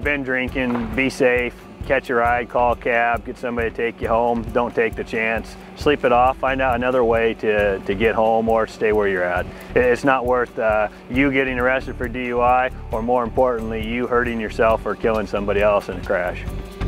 been drinking, be safe. Catch a ride, call a cab, get somebody to take you home. Don't take the chance. Sleep it off, find out another way to get home or stay where you're at. It's not worth you getting arrested for DUI, or more importantly, you hurting yourself or killing somebody else in a crash.